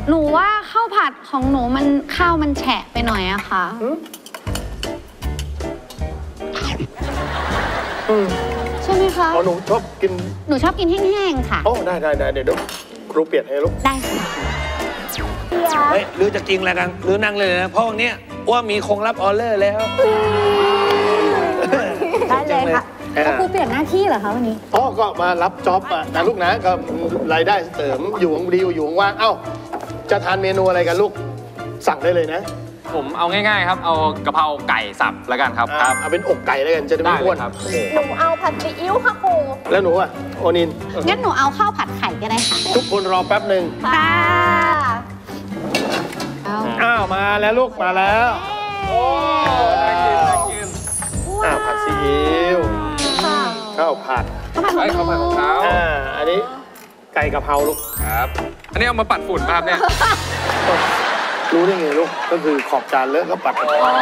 หนูว่าข้าวผัดของหนูมันข้าวมันแฉะไปหน่อยอะค่ะใช่ไหมคะหนูชอบกินแห้งๆค่ะโอ้ได้เดี๋ยวครูเปลี่ยนให้ลูกได้ค่ะเฮ้ยหรือจะจริงแล้วกันหรือนั่งเลยนะเพราะวันนี้ว่ามีคงรับออเดอร์แล้วได้เลยค่ะแล้วครูเปลี่ยนหน้าที่เหรอคะวันนี้ก็มารับจ็อบนะลูกนะก็รายได้เสริมอยู่ดีอยู่ว่างจะทานเมนูอะไรกันลูกสั่งได้เลยนะผมเอาง่ายๆครับเอากะเพราไก่สับแล้วกันครับเอาเป็นอกไก่แล้วกันจะได้ไม่อ้วนหนูเอาผัดซีอิ๊วค่ะครูแล้วหนูอ่ะโอนินงั้นหนูเอาข้าวผัดไข่ก็ได้ค่ะทุกคนรอแป๊บหนึ่งค่ะมาแล้วลูกมาแล้วโอ้ผัดซีอิ๊วข้าวผัดของเขาอันนี้ไก่กะเพราลูกครับอันนี้เอามาปัดฝุ่นป่ะครับเนี่ยรู้ได้ไงลูกก็คือขอบจานเลอะก็ปัด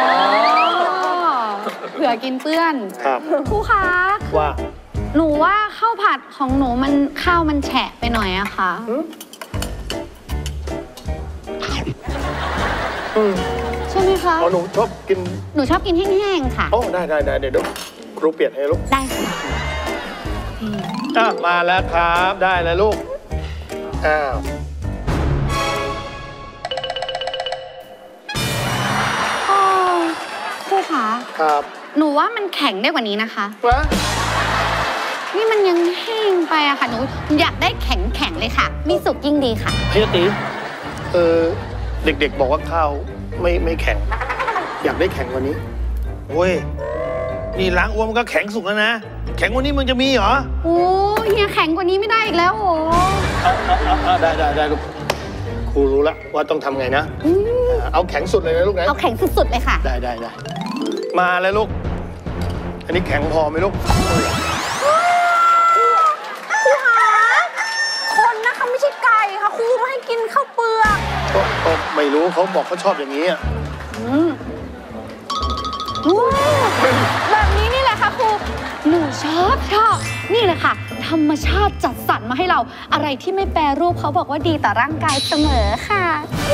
เผื่อกินเปื้อนครับครูคะว่าหนูว่าข้าวผัดของหนูมันข้าวมันแฉะไปหน่อยอะค่ะใช่ไหมคะหนูชอบกินแห้งๆค่ะโอ้ได้เดี๋ยวครูเปลี่ยนให้ลูกได้ค่ะมาแล้วครับได้แล้วลูกครูคะครับหนูว่ามันแข็งได้กว่านี้นะคะนี่มันยังแห้งไปอะค่ะหนูอยากได้แข็งเลยค่ะมีสุกยิ่งดีค่ะพี่ตีเด็กๆบอกว่าข้าวไม่แข็งอยากได้แข็งกว่านี้โอ้ยนี่ล้างอ้วมก็แข็งสุกแล้วนะแข็งกว่านี้มึงจะมีเหรอโอ้เฮียแข็งกว่านี้ไม่ได้อีกแล้วโอ้ได้ลูกครูรู้แล้วว่าต้องทำไงนะเอาแข็งสุดเลยนะลูกนะเอาแข็งสุดๆเลยค่ะได้มาแล้วลูกอันนี้แข็งพอไหมลูกครูหาคนนะคะไม่ใช่ไก่ค่ะครูไม่ให้กินข้าวเปลือกก็ไม่รู้เขาบอกเขาชอบอย่างนี้แบบนี้นี่แหละค่ะครูหนูชอบนี่เลยค่ะธรรมชาติจัดสรรมาให้เราอะไรที่ไม่แปรรูปเขาบอกว่าดีต่อร่างกายเสมอค่ะ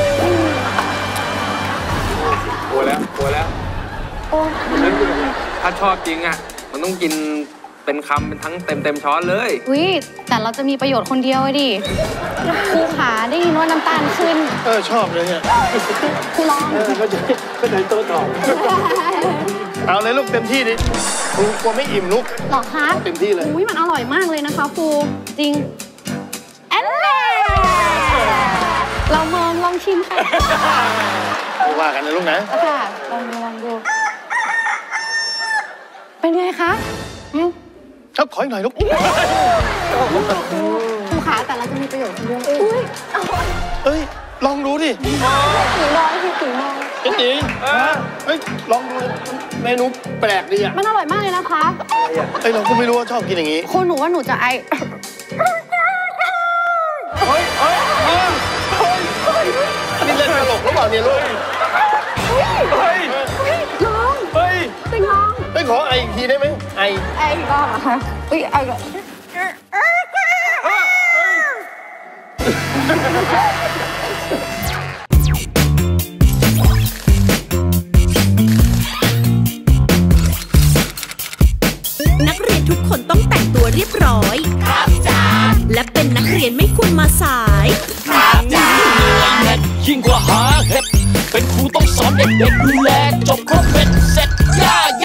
กลัวแล้วถ้าชอบจริงอ่ะมันต้องกินเป็นคำเป็นทั้งเต็มช้อนเลยแต่เราจะมีประโยชน์คนเดียวดิครูขาได้ยินว่าน้ำตาลขึ้นชอบเลยเนี่ยครูร้องก็ได้โต้ตอบเอาเลยลูกเต็มที่ดิครูกลัวไม่อิ่มลูกหรอคะเต็มที่เลยมันอร่อยมากเลยนะคะครูจริงเราลองชิมค่ะว่ากันนะลูกนะค่ะลองดูเป็นไงคะขออีกหน่อยลูกครูขาแต่เราจะมีประโยชน์เยอะลองดูดิสีมองจริงลองดูเมนูแปลกดีอ่ะมันอร่อยมากเลยนะคะเราก็ไม่รู้ว่าชอบกินอย่างนี้คุณหนูว่าหนูจะนี่เล่นตลกหรือเปล่าเนี่ยลูกน้องเป็นน้องไม่ขอไออีกทีได้ไหมไออีกรอบเหรอคะไอก่อนนักเรียนทุกคนต้องแต่งตัวเรียบร้อยครับจ้าและเป็นนักเรียนไม่ควรมาสายครับจ้ายิ่งกว่าหาเห็ดเป็นครูต้องสอนเด็กๆดูแลจบครบเป็นเสร็จ